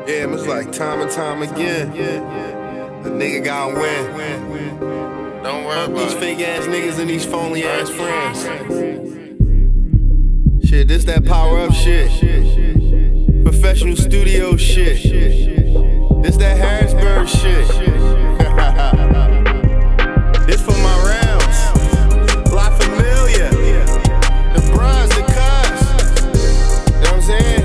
Yeah, it's like time and time again. A nigga gotta win. Don't worry about these fake ass niggas and these phony ass friends. Shit, this that power up shit. Professional studio shit. This that Harrisburg shit. This for my rounds. La Familia. The bros, the cuz. You know what I'm saying?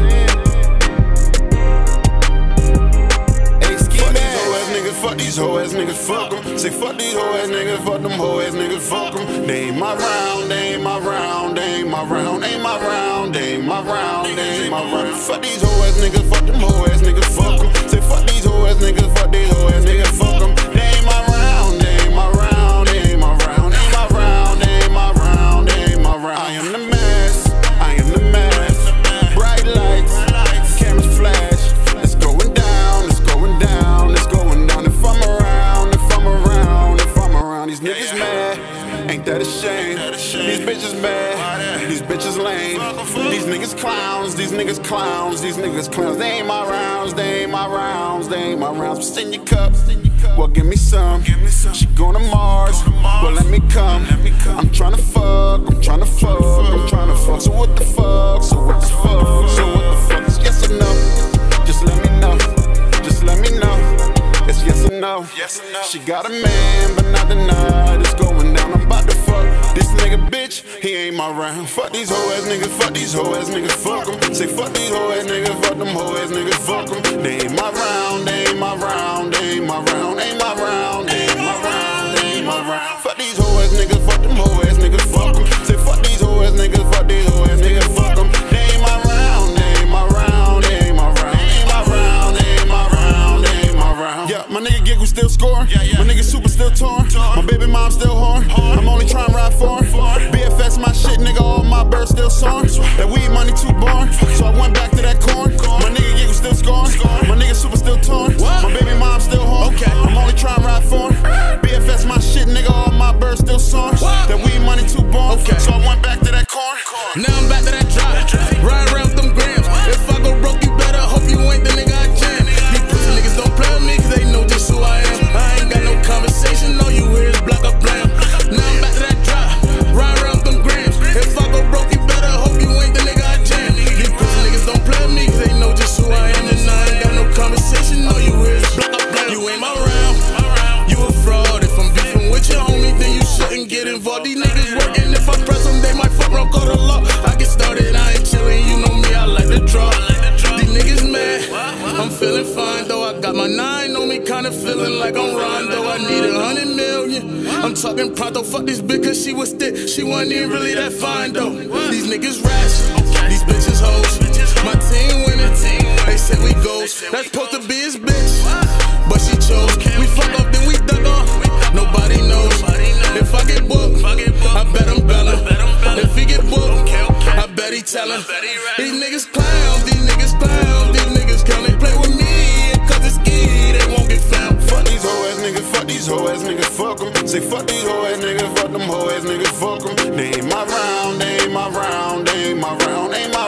Hey, SkiMask. Fuck these hoe ass niggas, fuck them. Say fuck these hoe ass niggas, fuck them hoe ass niggas, fuck them. They ain't my round, they ain't my round, they ain't my round, ain't my round, they ain't my round, they ain't my round. Fuck these hoe ass niggas, fuck them hoe ass niggas, fuck them. Say fuck these hoe ass niggas, fuck these hoe ass niggas, fuck them. They ain't my round, they ain't my round, they ain't my round, ain't my round, they ain't my round, they ain't my round. I am the mask, I am the mask. Bright lights, cameras flash. It's going down, it's going down, it's going down. If I'm around, if I'm around, if I'm around, these niggas mad, ain't that a shame? These bitches mad, these bitches lame. These niggas clowns, these niggas clowns, these niggas clowns. They ain't my rounds, they ain't my rounds, they ain't my rounds. But send your cup, well give me some. She going to Mars, well let me come. I'm tryna fuck, I'm tryna fuck, I'm tryna fuck. So what the fuck, so what the fuck, so what the fuck? It's yes or no, just let me know, just let me know. It's yes or no. She got a man, but not tonight. It's going down, I'm about to fuck this nigga, bitch, he ain't my round. Fuck these hoe ass niggas, fuck these hoe ass niggas, fuck them. Say fuck these hoe ass niggas, fuck them hoe ass niggas, fuck them. They ain't my round, they ain't my round, they ain't my round, ain't my round, they ain't my round, they ain't my round. Fuck these hoe ass niggas, fuck them hoe ass niggas, fuck them. Say fuck these hoe ass niggas, fuck these hoe ass niggas, fuck them. They ain't my round, they ain't my round, they ain't my round, ain't my round, they ain't my round, they ain't my round. Yeah, my nigga Giggle still scoring, my nigga Super still torn, my baby mom still horn. I'm only trying to ride for her. BFS my shit, nigga, all my birds still soaring. That weed money too boring, so I went back to that corn. My nigga Giggle still scoring, my nigga Super still torn. My baby mom still horn. I'm only trying to ride for her. BFS my shit, nigga, all my birds still soaring. That weed money too boring, so I went back to that corn. Now I'm back to that drop, ride around with them grams. If I go broke, you better hope you ain't the nigga I jam. These pussy niggas don't play with me, cause they know just who I am. I ain't got no conversation, all you hear is block up blam. Now I'm back to that drop, ride around with them grams. If I go broke, you better hope you ain't the nigga I jam. These pussy niggas don't play with me, cause they know just who I am. And I ain't got no conversation, all you hear is block up blam. You ain't my round, you a fraud. If I'm beefing with your homie, then you shouldn't get involved. These niggas working, if I press them, they might fuck around, call the law. I get started, I ain't chillin', you know me, I like to draw. These niggas mad, I'm feeling fine though. I got my 9 on me, kinda feeling like I'm Rondo. I need 100 million. I'm talking pronto, fuck this bitch cause she was thick. She wasn't even really that fine though. These niggas rash, these bitches hoes. My team winning, they said we goes. That's supposed to be his bitch, but she chose. We fuck up, then we dug off. Nobody knows. If I get booked, I bet I'm better. If he get booked, I bet he tellin'. These niggas clowns, these niggas clowns, these niggas come and play with me. Cause it's ski, they won't get found. Fuck these hoe ass niggas, fuck these hoe ass niggas, fuck them. Say fuck these hoe ass niggas, fuck them hoe ass niggas, fuck them. They ain't my round, they ain't my round, they ain't my round, ain't my